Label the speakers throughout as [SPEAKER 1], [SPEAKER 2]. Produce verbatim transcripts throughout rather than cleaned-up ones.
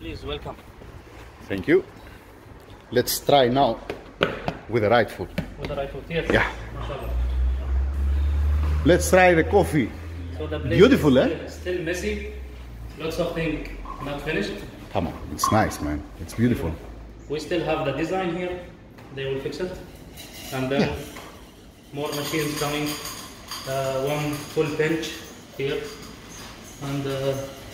[SPEAKER 1] Please, welcome.
[SPEAKER 2] Thank you. Let's try now with the right foot.
[SPEAKER 1] With the right foot, yes.
[SPEAKER 2] Yeah. Let's try the coffee.
[SPEAKER 1] So the
[SPEAKER 2] Beautiful,
[SPEAKER 1] is
[SPEAKER 2] eh?
[SPEAKER 1] still, still messy. Lots of things not finished.
[SPEAKER 2] Come on, it's nice, man. It's beautiful.
[SPEAKER 1] We still have the design here. They will fix it. And then
[SPEAKER 2] Yeah.
[SPEAKER 1] more machines coming. Uh, one full bench here. And uh,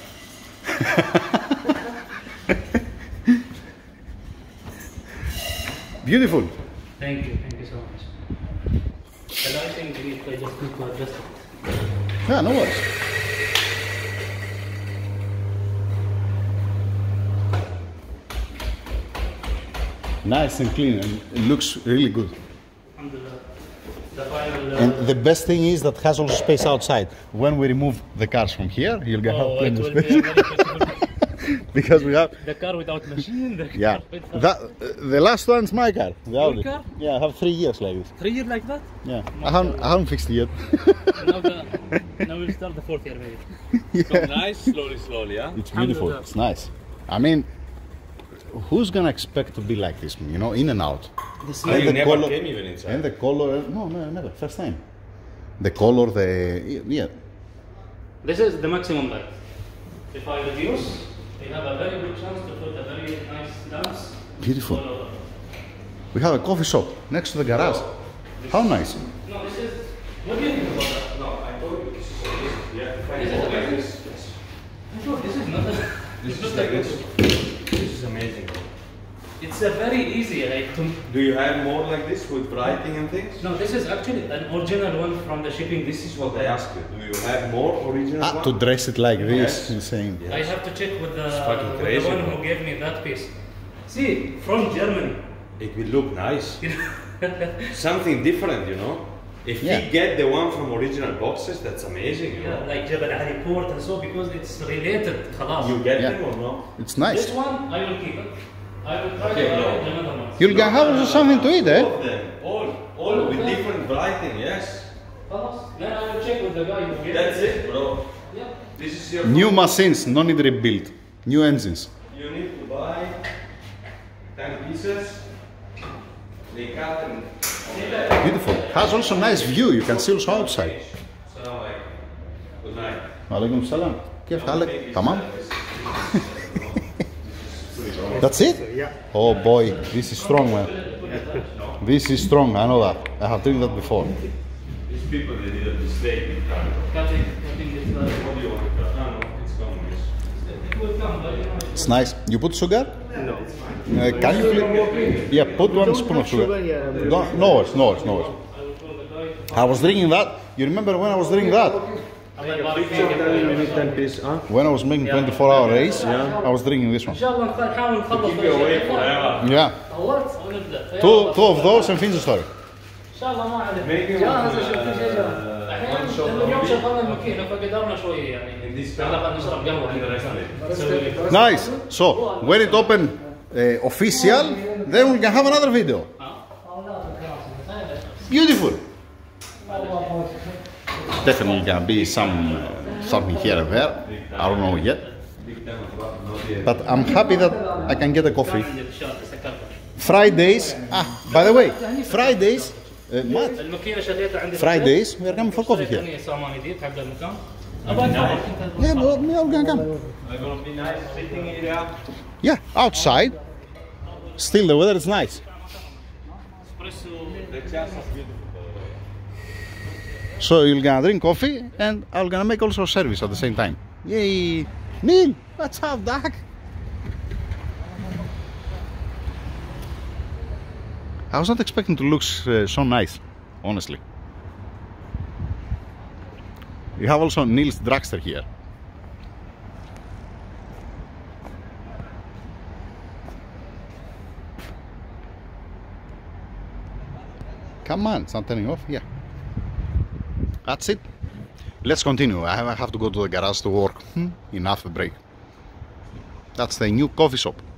[SPEAKER 2] Beautiful.
[SPEAKER 1] thank you, thank you so much. The lighting, we I just need to adjust it.
[SPEAKER 2] Yeah, no worries. Nice and clean, and it looks really good.
[SPEAKER 1] And the, the final. Uh,
[SPEAKER 2] And the best thing is that has also space outside. When we remove the cars from here, you'll get
[SPEAKER 1] oh,
[SPEAKER 2] plenty
[SPEAKER 1] it
[SPEAKER 2] of
[SPEAKER 1] will
[SPEAKER 2] space.
[SPEAKER 1] be a very flexible.
[SPEAKER 2] Because we have,
[SPEAKER 1] The car without machine. The
[SPEAKER 2] yeah.
[SPEAKER 1] car without
[SPEAKER 2] That, uh, the last one's my car, the Audi.
[SPEAKER 1] car?
[SPEAKER 2] Yeah, I have three years like this.
[SPEAKER 1] Three years like that?
[SPEAKER 2] Yeah, I haven't, I haven't fixed it yet.
[SPEAKER 1] now, the, now we'll start the fourth year maybe.
[SPEAKER 2] Yeah.
[SPEAKER 3] So nice, slowly, slowly, yeah?
[SPEAKER 2] It's beautiful.
[SPEAKER 1] Alhamdulillah.
[SPEAKER 2] It's nice. I mean, who's gonna expect to be like this? You know, in and out.
[SPEAKER 1] The
[SPEAKER 3] Oh, you
[SPEAKER 2] the
[SPEAKER 3] never
[SPEAKER 2] color-
[SPEAKER 3] came even inside.
[SPEAKER 2] And the color. No, no, never. First time. The color, the yeah.
[SPEAKER 1] This is the maximum light. If I reduce, we have a very good chance to put a very nice lamps.
[SPEAKER 2] Beautiful.
[SPEAKER 1] all over.
[SPEAKER 2] We have a coffee shop next to the garage. How nice.
[SPEAKER 1] No, this is. What do you think about that?
[SPEAKER 3] No, I told you this is amazing. You have to find
[SPEAKER 1] Is it
[SPEAKER 3] more like
[SPEAKER 1] amazing?
[SPEAKER 3] this. Yes.
[SPEAKER 1] I thought this is not. A,
[SPEAKER 3] This
[SPEAKER 1] it's
[SPEAKER 3] is
[SPEAKER 1] not
[SPEAKER 3] like
[SPEAKER 1] a-
[SPEAKER 3] this. This is amazing.
[SPEAKER 1] It's a very easy like to.
[SPEAKER 3] Do you have more like this with writing and things?
[SPEAKER 1] No, this is actually an original one from the shipping.
[SPEAKER 3] This is what I asked you. Do you have more original
[SPEAKER 2] Ah,
[SPEAKER 3] one?
[SPEAKER 2] to dress it like this,
[SPEAKER 3] Yes.
[SPEAKER 2] insane.
[SPEAKER 3] Yes.
[SPEAKER 1] I have to check with the,
[SPEAKER 3] fucking
[SPEAKER 1] with
[SPEAKER 3] crazy,
[SPEAKER 1] the one
[SPEAKER 3] bro.
[SPEAKER 1] who gave me that piece. See, from Germany.
[SPEAKER 3] It will look nice. Something different, you know? If
[SPEAKER 2] Yeah.
[SPEAKER 3] we get the one from original boxes, that's amazing, you
[SPEAKER 1] Yeah,
[SPEAKER 3] know?
[SPEAKER 1] like Jebel Ali Port and so because it's related. خلاص.
[SPEAKER 3] You get
[SPEAKER 2] Yeah.
[SPEAKER 3] them or no?
[SPEAKER 2] It's nice.
[SPEAKER 1] This one I will keep it. I will try
[SPEAKER 3] Okay,
[SPEAKER 1] to
[SPEAKER 3] no.
[SPEAKER 1] buy another one.
[SPEAKER 2] You'll gonna have also something to eat, eh?
[SPEAKER 3] All of them. All, all with different writing, yes.
[SPEAKER 1] خلاص. Then I will check with the guy who gave
[SPEAKER 3] That's it, bro.
[SPEAKER 1] Yeah.
[SPEAKER 3] This is your
[SPEAKER 2] New machines, no need rebuild. New engines.
[SPEAKER 3] You need to buy ten pieces. They cut them.
[SPEAKER 2] Beautiful. Has also nice view. You can see also outside.
[SPEAKER 3] Salam alaikum. Good night.
[SPEAKER 2] Alaikum salam. كيف حالك؟ تمام? That's it? Oh boy, this is strong, man. This is strong, I know that. I have done that before.
[SPEAKER 3] These people, they did a mistake in cutting.
[SPEAKER 1] Cutting, cutting this uh,
[SPEAKER 3] What do you want to cut? No, no, it's gone.
[SPEAKER 1] it will come, but you know.
[SPEAKER 2] It's nice. You put sugar?
[SPEAKER 1] No.
[SPEAKER 2] Uh, can you please? Yeah, put one spoon of sugar. No, no worries, no worries, no worries.
[SPEAKER 1] I will call the guy.
[SPEAKER 2] I was drinking that. You remember when I was drinking that?
[SPEAKER 3] ten pieces, huh?
[SPEAKER 2] When I was making twenty-four hour race, I was drinking this one.
[SPEAKER 1] إن شاء الله نحاول نخلص.
[SPEAKER 3] Keep you awake forever.
[SPEAKER 2] Yeah,
[SPEAKER 1] طورت ونبدأ.
[SPEAKER 2] two, two of those and finish the story.
[SPEAKER 1] إن شاء الله ما عليك.
[SPEAKER 3] Making
[SPEAKER 1] جاهز
[SPEAKER 3] one,
[SPEAKER 1] أشوف كل شيء جاهز.
[SPEAKER 3] uh,
[SPEAKER 1] أحيانا
[SPEAKER 3] one shot
[SPEAKER 1] لأنه اليوم
[SPEAKER 3] only.
[SPEAKER 1] شغلنا الماكينة فقدرنا شوية يعني.
[SPEAKER 3] In this
[SPEAKER 1] على الأقل نشرب قهوة.
[SPEAKER 3] And the rest of it.
[SPEAKER 1] نسوي لك.
[SPEAKER 2] Nice. So when it open uh, official, then we can have another video. Beautiful. Definitely gonna be some uh, something here and there. I don't know yet,
[SPEAKER 3] Big time of rock, not yet.
[SPEAKER 2] but I'm happy that I can get a coffee.
[SPEAKER 1] عندك شاطر سكرت.
[SPEAKER 2] Fridays. Ah, by the way, Fridays. Uh, Matt,
[SPEAKER 1] الماكينة شريتها عندي.
[SPEAKER 2] Fridays we are coming for coffee here.
[SPEAKER 1] ثانية سامان جديد حق المكان. أبغى أتفرج.
[SPEAKER 2] Yeah, we're, we're gonna come.
[SPEAKER 3] It's gonna be nice sitting area.
[SPEAKER 2] Yeah, outside. Still the weather is nice.
[SPEAKER 1] Espresso.
[SPEAKER 3] The chairs are beautiful.
[SPEAKER 2] So you're gonna drink coffee and I'm gonna make also service at the same time. Yay! Neil, what's up, Doc? I was not expecting to look uh, so nice, honestly. You have also Neil's Dragster here. Come on, it's not turning off. Yeah. That's it. Let's continue. I have to go to the garage to work. Hmm? Enough the break. That's the new coffee shop.